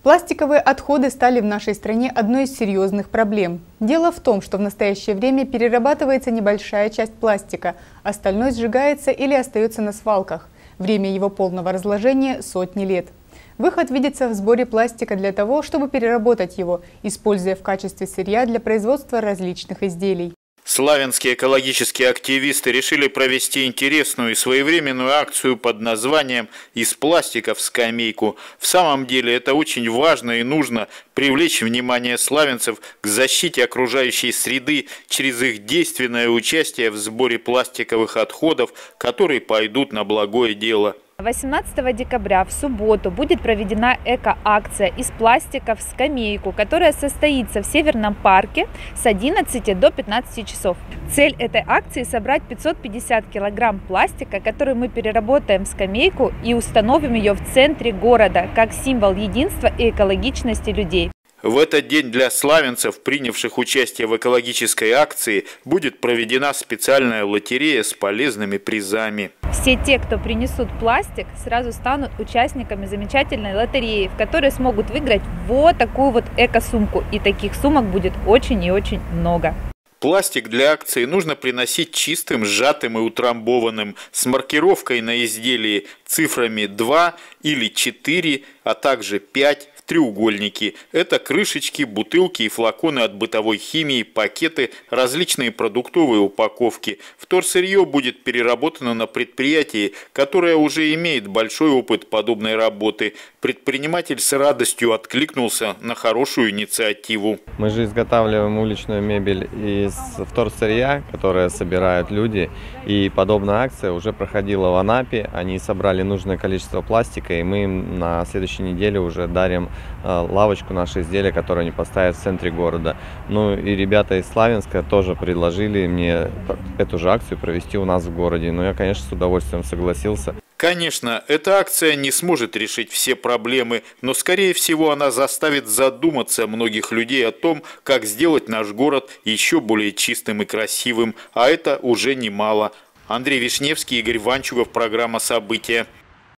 Пластиковые отходы стали в нашей стране одной из серьезных проблем. Дело в том, что в настоящее время перерабатывается небольшая часть пластика, остальное сжигается или остается на свалках. Время его полного разложения – сотни лет. Выход видится в сборе пластика для того, чтобы переработать его, используя в качестве сырья для производства различных изделий. Славянские экологические активисты решили провести интересную и своевременную акцию под названием «Из пластика в скамейку». В самом деле это очень важно и нужно привлечь внимание славянцев к защите окружающей среды через их действенное участие в сборе пластиковых отходов, которые пойдут на благое дело. 18 декабря в субботу будет проведена эко-акция «Из пластика в скамейку», которая состоится в Северном парке с 11 до 15 часов. Цель этой акции – собрать 550 килограмм пластика, который мы переработаем в скамейку и установим ее в центре города, как символ единства и экологичности людей. В этот день для славянцев, принявших участие в экологической акции, будет проведена специальная лотерея с полезными призами. Все те, кто принесут пластик, сразу станут участниками замечательной лотереи, в которой смогут выиграть вот такую вот эко-сумку. И таких сумок будет очень и очень много. Пластик для акции нужно приносить чистым, сжатым и утрамбованным, с маркировкой на изделии цифрами 2 или 4, а также 5 в треугольнике. Это крышечки, бутылки и флаконы от бытовой химии, пакеты, различные продуктовые упаковки. Вторсырье будет переработано на предприятии, которое уже имеет большой опыт подобной работы. Предприниматель с радостью откликнулся на хорошую инициативу. Мы же изготавливаем уличную мебель из вторсырья, которое собирают люди. И подобная акция уже проходила в Анапе. Они собрали нужное количество пластика, и мы им на следующей неделе уже дарим лавочку, наши изделия, которые они поставят в центре города. Ну и ребята из Славянска тоже предложили мне эту же акцию провести у нас в городе. Но я, конечно, с удовольствием согласился. Конечно, эта акция не сможет решить все проблемы, но, скорее всего, она заставит задуматься многих людей о том, как сделать наш город еще более чистым и красивым, а это уже немало. Андрей Вишневский, Игорь Ванчугов, программа «События».